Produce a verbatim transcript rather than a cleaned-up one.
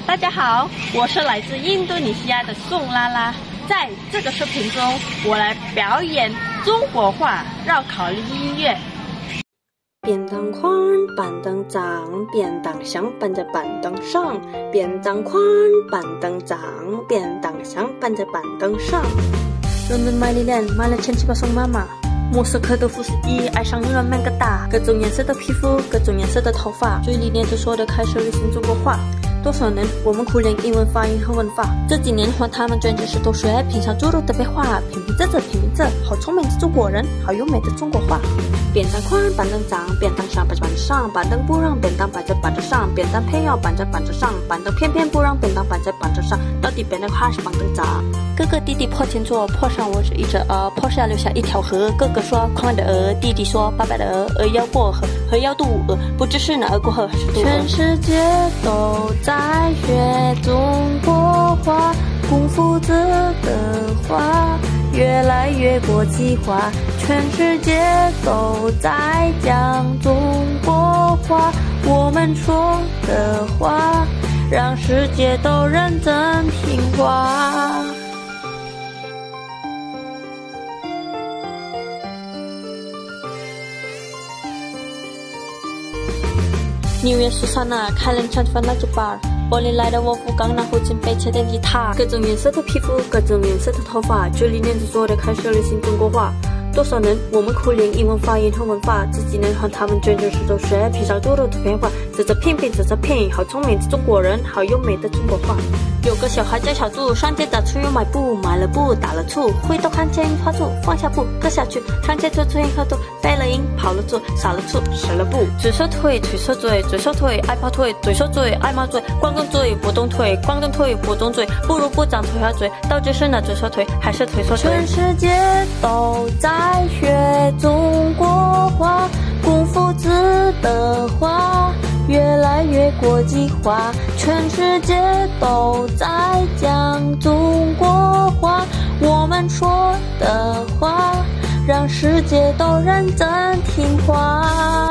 大家好，我是来自印度尼西亚的宋拉拉。在这个视频中，我来表演中国话绕口令音乐。 扁担宽，板凳长，扁担箱搬在板凳上。扁担宽，板凳长，扁担箱搬在板凳上。伦敦买力脸，买了千七百送妈妈。莫斯科的富士一，爱上英伦曼哥大。各种颜色的皮肤，各种颜色的头发，嘴里念着说的开始流行中国话。多少年，我们苦练英文发音和文法。这几年换他们简直是都学，品尝猪肉的白话，平平仄仄平平仄，好聪明的中国人，好优美的中国话。扁担宽，板凳长，扁担箱摆在板上，板凳不让扁担摆在板子上，扁担偏要摆在板子上，板凳偏偏不让扁担摆在板子上，到底扁担宽还是板凳长？哥哥弟弟坡前坐，坡上我是一只鹅，坡下留下一条河。哥哥说宽的鹅，弟弟说白白的鹅，鹅要过河，河要渡鹅，不知是哪鹅过河还是渡鹅。全世界都在学中国话，功夫子的话越来越国际化，全世界都在讲中国话，我们说的话让世界都认真听话。纽约苏珊娜开了场饭那酒吧，柏林来的沃夫刚拿回金杯切电吉他。各种颜色的皮肤，各种颜色的头发，嘴里念着说的开始流行中国话。多少年，我们苦练英文发音和文法，这几年和他们卷卷舌头学，披上多肉图片化，啧啧拼拼啧啧拼，好聪明的中国人，好优美的中国话。有个小孩叫小猪，上街打醋又买布，买了布打了醋，回头看见樱花树，放下布喝下去，上街做醋樱喝多，飞了鹰跑了猪，少了醋少了布。嘴说腿腿说嘴，嘴说腿爱跑腿，嘴说嘴爱冒嘴，光动嘴不动腿，光动腿不动嘴，不如不长腿和嘴，到底是哪嘴说腿还是腿说腿？全世界都在学中国话，功夫子的话越来越国际化，全世界都在讲中国话，我们说的话让世界都认真听话。